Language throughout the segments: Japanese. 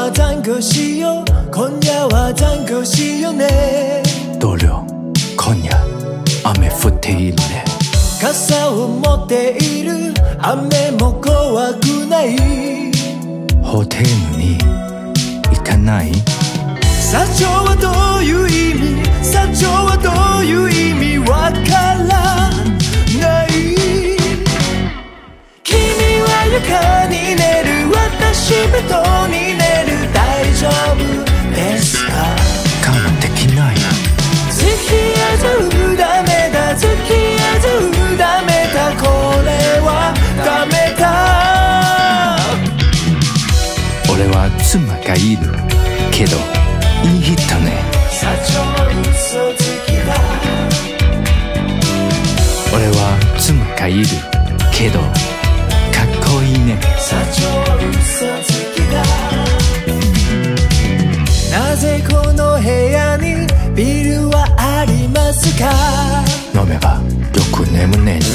は残酷しよう、今夜は残酷しようね。 同僚、今夜雨降っているね。 傘を持っている、雨も怖くない。 ホテルに行かない？ 社長はどういう意味、社長はどういう意味、わからない。君は床に寝る、私ベッドに寝る、大丈夫ですか？ 我慢できない。 付き合うダメだ、付き合うダメだ、これはダメだ。 俺は妻がいるけどいい人ね。 社長嘘つきだ。 俺は妻がいるけどかっこいいね。 社長嘘つきだ。なぜこの部屋にビールはありますか？ 飲めばよく眠れる。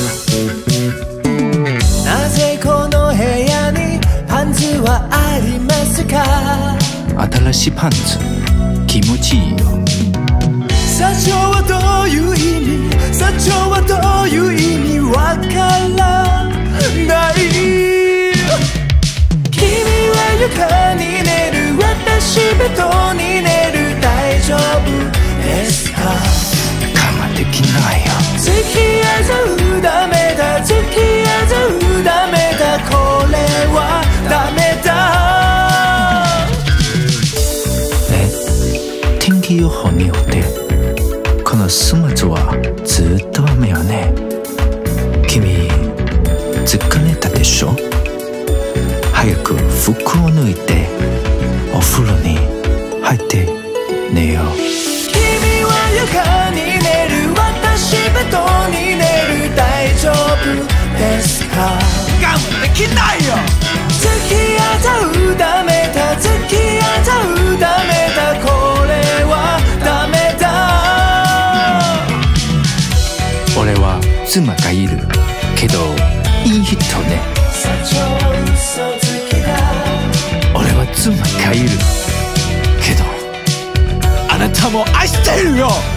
なぜこの部屋にパンツはありますか？ 新しいパンツ気持ちいいよ。 社長はどういう意味、社長はどういう意味、わからない。君は床に寝る、私ベッドに寝る、大丈夫ですか？ 我慢できないよ。 付き合うダメだ、付き合うダメだ、これはダメだ。 ね、天気予報によってこの週末はずっと雨よね。君疲れたでしょ？早く服を脱いでお風呂に入って寝よう。 君は床に寝る、私ベッドに寝る、大丈夫ですか？ 我慢できないよ。 付き合うダメだ、付き合うダメだ、これはダメだ。 俺は妻がいるけどいい人ね。 社長嘘つきだ。 俺は妻がいるけどあなたも愛してるよ。